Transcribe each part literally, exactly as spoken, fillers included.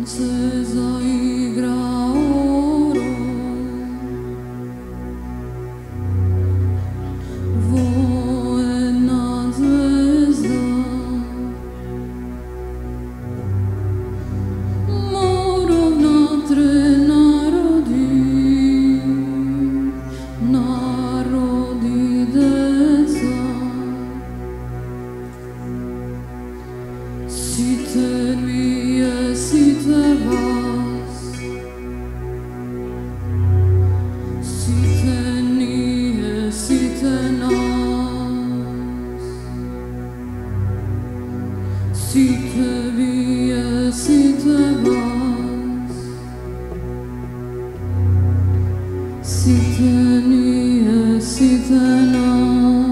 se zaigra oro, vojna zvezda, morov natre narodi, narodi deca. Site vi je, site vas, site nije, site nas. Site vi je, site vas, site nije, site nas.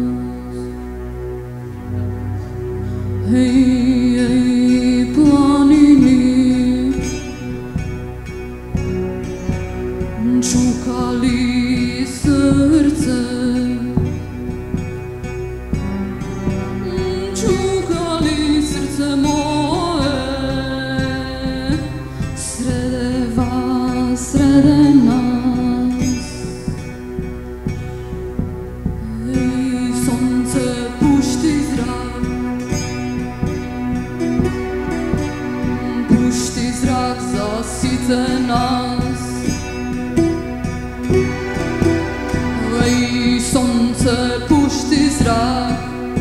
Hej, hej, planini, čukali srce, čukali srce moje, srede vas, srede nas. Hej, sonce pušti zrak, pušti zrak, zasite nas. Ej, sonce, pušti zrak,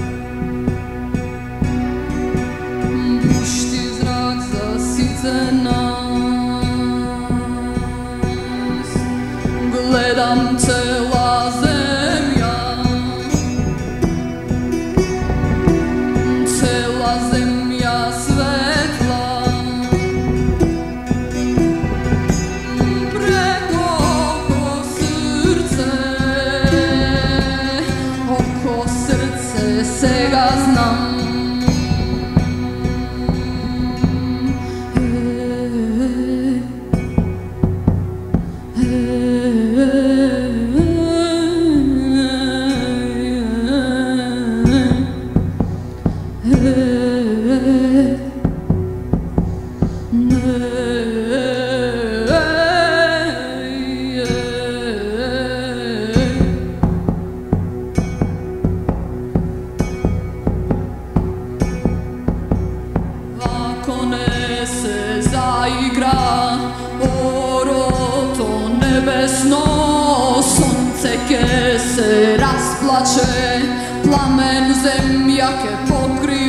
pušti zrak, zasite nas. Gledam cela zemlja, cela zemlja svetla, preko oko srce, oko srce sega znam. Ako ne se zaigra oro to nebesno, sonce ke se rasplače, plamen zemljake pokri